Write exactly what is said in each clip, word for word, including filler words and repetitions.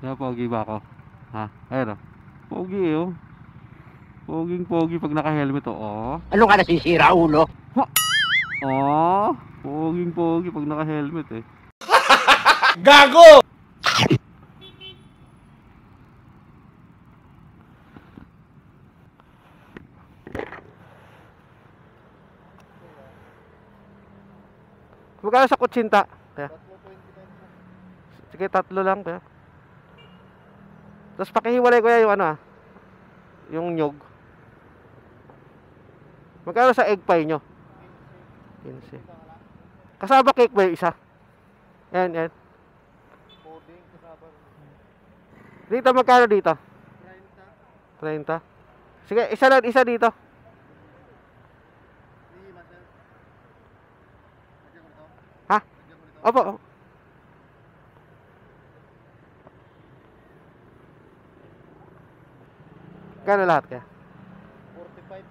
Napogi ba ako? Ha? Ayun o. Pogi eh oh. Poging pogi pag naka-helmet oh. Ano ka nasisira, ulo? Ha? Oh, poging pogi pag naka-helmet eh. Gago! Magkano sa kutsinta? Kaya. Sige, tatlo lang kaya. Tapos pakihiwalay ko ya yung ano ah. Yung nyog. Magkano sa egg pie nyo? quince. Kasama cake ba yung isa? Yan, yan. Dito magkano dito? thirty. Sige, isa lang, isa dito. Ha? Opo. Kano lahat kaya? forty-five.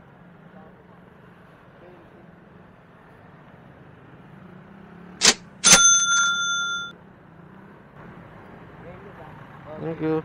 Thank you.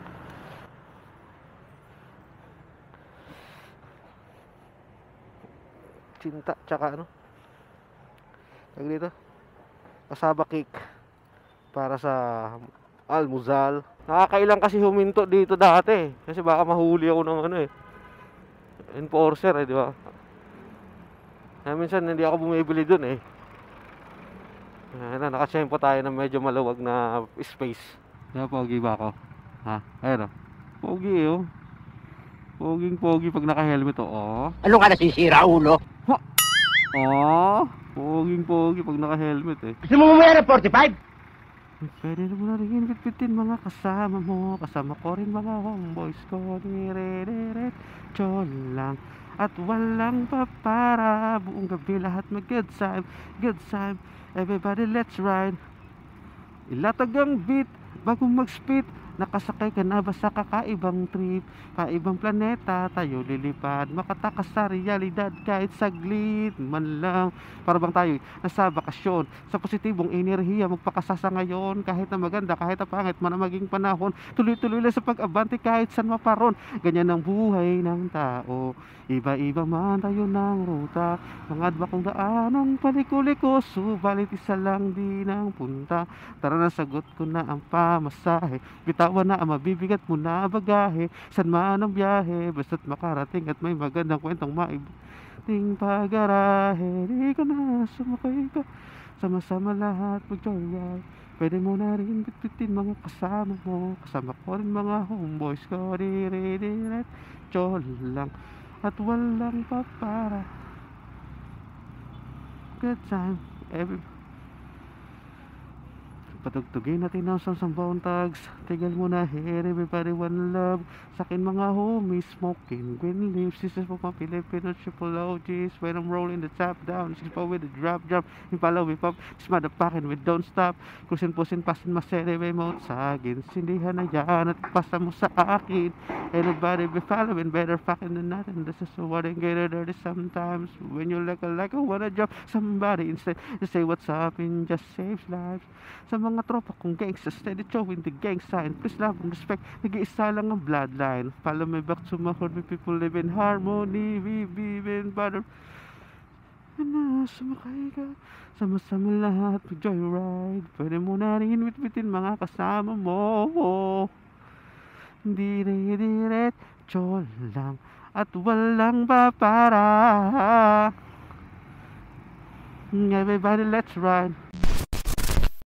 Cinta, tsaka ano? Tag dito. Kasaba cake. Para sa almusal. Nakakailang kasi huminto dito dati. Kasi baka mahuli ako ng ano eh. Enforcer eh, di ba? Kaya minsan hindi ako bumibili dun eh. Ayan na, nakasyempo tayo ng medyo maluwag na space. Kaya pogi ba ako? Ha? Ayun o. Pogi eh oh. Poging pogi pag naka-helmet oh. Ano ka nasisira, ulo? Ha? Oh, poging pogi pag naka-helmet eh. Gusto mo mamaya ng forty-five? Pwede na mo na rin bitbitin mga kasama mo. Kasama ko rin mga homeboys ko. Dire-dire-diretso lang at walang papara. Buong gabi lahat mag good time. Good time, everybody let's ride. Ilatag ang beat bago mag-spit. Nakasakay ka na ba sa kakaibang trip? Kaibang planeta tayo lilipad. Makatakas sa realidad kahit saglit man lang. Para bang tayo nasa bakasyon sa positibong enerhiya. Magpakasasa ngayon kahit na maganda, kahit na pangit man ang maging panahon. Tuloy-tuloy lang sa pag-abante kahit saan maparon. Ganyan ang buhay ng tao. Iba-iba man tayo ng ruta. Mga bakong daanang paliko-liko. Subalit isa lang din ang punta. Tara na, sagot ko na ang pamasahe. Bitawan na ang mabibigat mo na bagahe. San man ang biyahe, basta't makarating at may magandang kwentong maibuting pag-arahe. Di ka na, sumakay ka. Sama-sama lahat mag-joyride. Pwede mo na rin bitbitin mga kasama mo. Kasama ko rin mga homeboys ko. Dire-diretso lang at walang papara. Good time, every patugtugin natin ang sampung tags. Tigal mo na here, everybody one love. Sakin mga homies, smoking green leaves. This is for my Filipino triple O Gs. When I'm rolling the top down, she's pa with the drop drop. Yung follow me pop, it's motherfucking we don't stop. Kusin pusin pasin masere may mouth sa akin. Sindihan na yan at pasa mo sa akin. Everybody be following, better fucking than nothing. This is what I get dirty sometimes. When you like a like I wanna drop somebody instead. Just say what's up and just saves lives. Sa mga tropa kong gangsta, steady showing the gang sign. Please love and respect, nag-iisa lang ang bloodline. Follow me back to my hood, we people live in harmony. We live in butter. Ano, sumakay ka. Sama-sama lahat mag-joyride. Pwede mo na rin wit-witin mga kasama mo. Dire-diretso lang at walang papara. Everybody let's ride.